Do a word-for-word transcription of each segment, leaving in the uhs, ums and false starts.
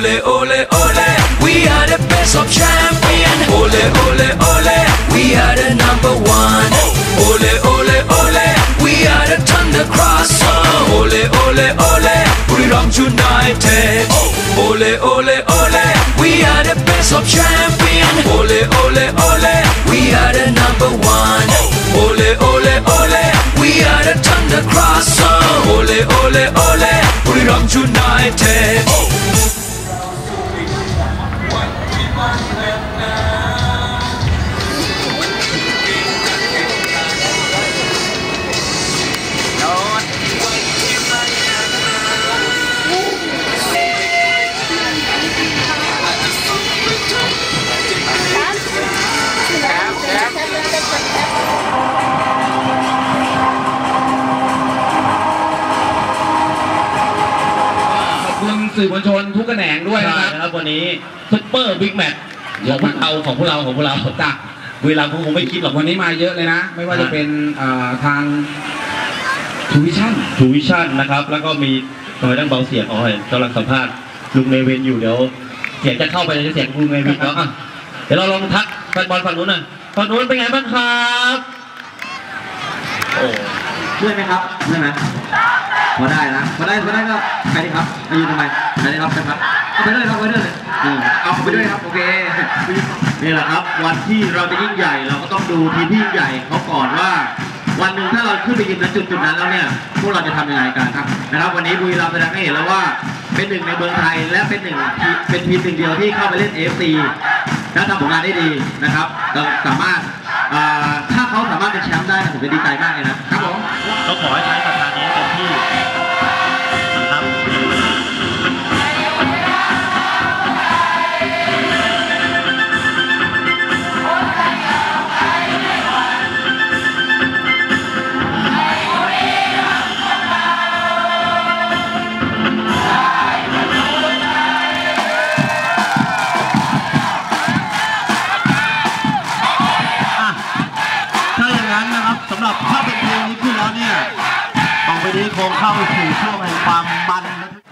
Ole ole ole, we are the best of champion. Ole ole ole, we are the number one. Ole ole ole, we are the Thunder Cross. Ole ole ole, Buriram United. Ole ole ole, we are the best of champion. Ole ole ole, we are the number one. Ole ole ole, we are the Thunder Cross. Ole ole ole, Buriram United. สื่อมวลชนทุกแขนงด้วยนะครับวันนี้ซุปเปอร์บิ๊กแมตช์ของพวกเราของพวกเราของพวกเราจ้ะเวลาคงไม่คิดหรอกวันนี้มาเยอะเลยนะไม่ว่าจะเป็นทางทูวิชั่นทูวิชั่นนะครับแล้วก็มีหน่อยดั้งเบาเสียงอ๋อกำลังสัมภาษณ์ลุงเนวินอยู่เดี๋ยวเสียงจะเข้าไปในเสียงลุงเนวินแล้วเดี๋ยวเราลองทักแฟนบอลฝั่งนู้นหน่อยฝั่งนู้นเป็นไงบ้างครับโอ้ช่วยไหมครับช่วยไหมพอได้นะพอได้พอได้ก็ใครดีครับมายืนทำไมใครดีครับครับเอาไปด้วยครับไปด้วยเลยเอาไปด้วยครับโอเคนี่แหละครับวันที่เราจะยิ่งใหญ่เราก็ต้องดูทีมที่ยิ่งใหญ่เขาก่อนว่าวันหนึ่งถ้าเราขึ้นไปยืนณจุดจุดนั้นแล้วเนี่ยพวกเราจะทำยังไงกันนะครับวันนี้บุรีรัมย์แสดงให้เห็นแล้วว่าเป็นหนึ่งในเมืองไทยและเป็นหนึ่งเป็นทีมหนึ่งเดียวที่เข้าไปเล่น เอ เอฟ ซี และทำผลงานได้ดีนะครับเราสามารถถ้าเขาสามารถเป็นแชมป์ได้ผมจะดีใจมากเลยนะครับผมก็ขอให้ใช้ประธานนี้เต็มที่นะครับสำหรับถ้าเป็นเพลงนี้ขึ้นแล้วเนี่ยต่อไปนี้คงเข้าสู่ช่วงแห่งความมัน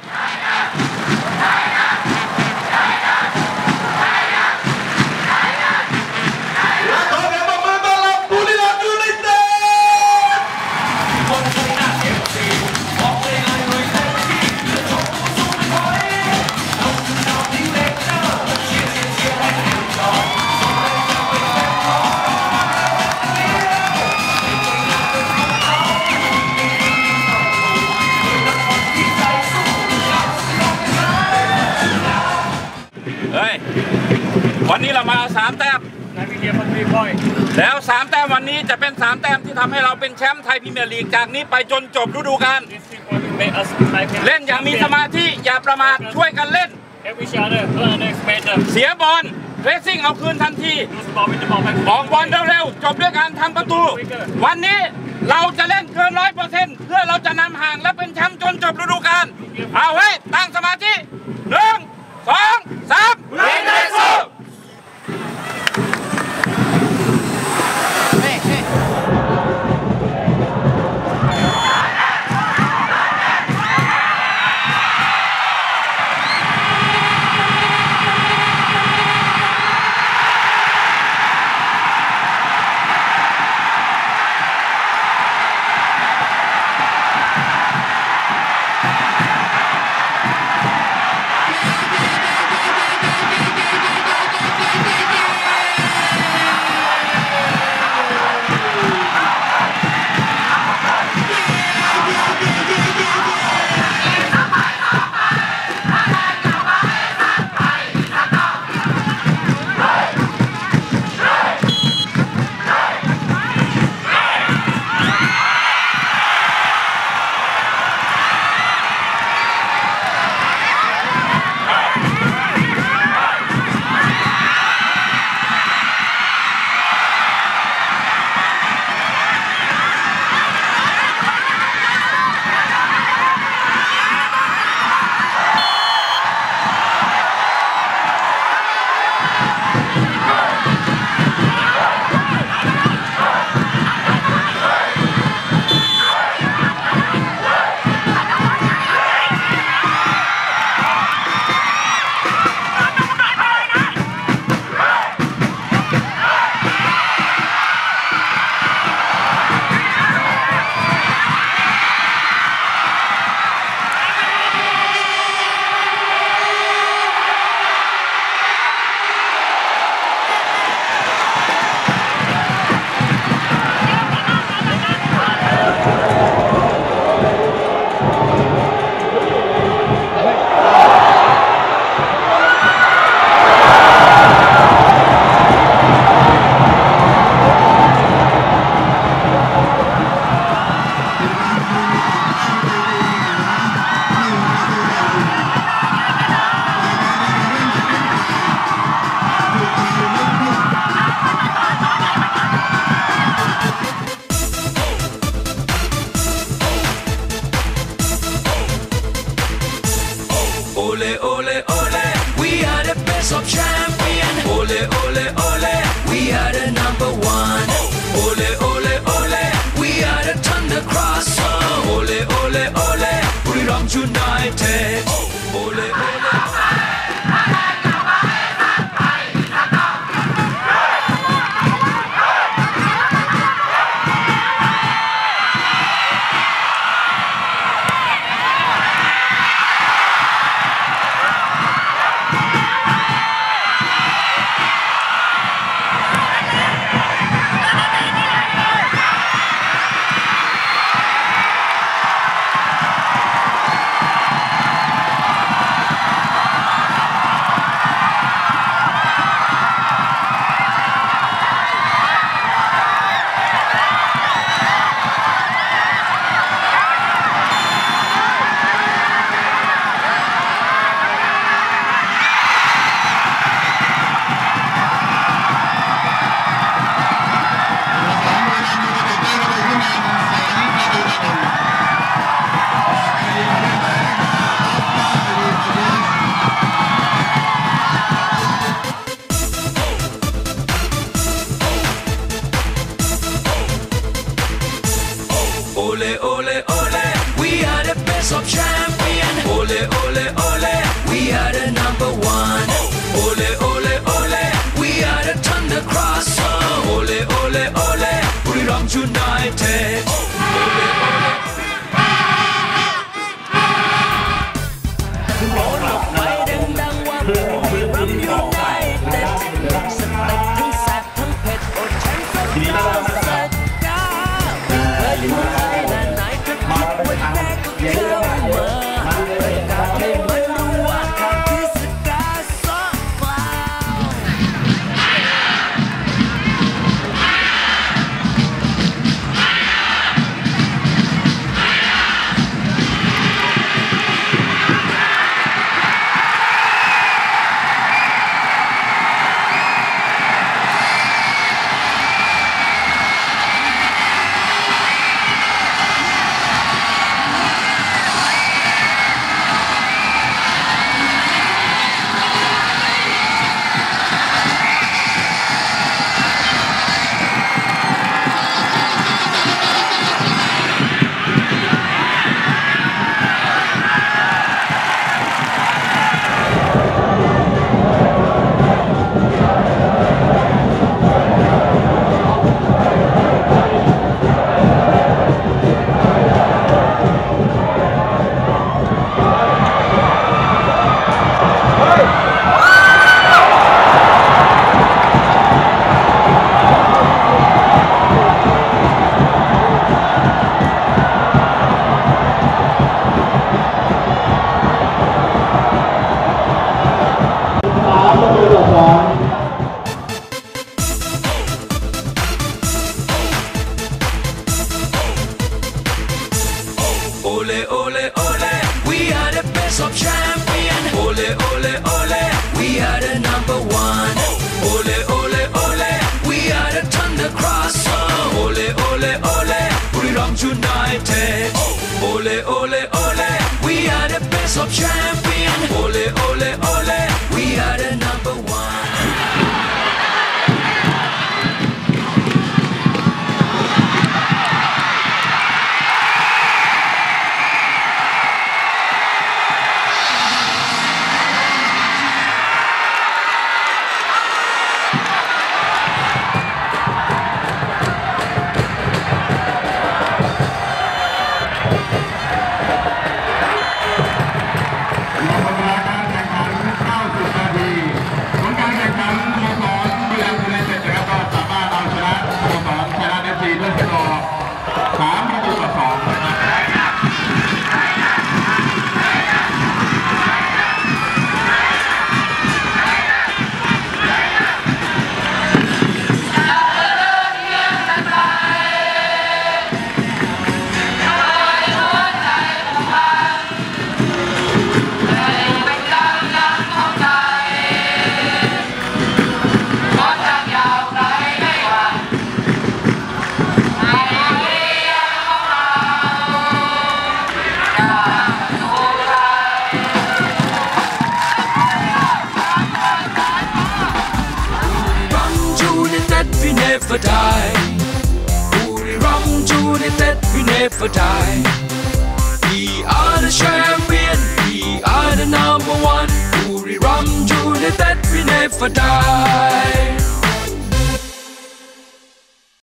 วันนี้เรามาเอาสามแต้มแล้วสามแต้มวันนี้จะเป็นสามแต้มที่ทำให้เราเป็นแชมป์ไทยพรีเมียร์ลีกจากนี้ไปจนจบฤดูกาลเล่นอย่างมีสมาธิอย่าประมาทช่วยกันเล่นเสียบอลเรสซิ่งเอาคืนทันทีออกบอลเร็วๆจบด้วยการทำประตูวันนี้เราจะเล่นเกินร้อยเปอร์เซ็นต์เพื่อเราจะนำห่างและเป็นแชมป์จนจบฤดูกาลเอาไว้ตั้งสมาธิหนึ่งสองสามเล่นได้สู้ best of champion. Ole, ole, ole, we are the number one. Ole, ole, ole, we are the Thunder Cross. Ole, ole, ole, Buriram United. Ole, ole. Ole, ole, ole, we are the best of champion. Ole, ole, ole, we are the number one. Ole, ole, ole, we are the Thunder Cross. Ole, ole, ole, Buriram United. Ole, ole. ขอ never die. Buriram United, we never die. We are the champion, we are the number one. Buriram United, we never die.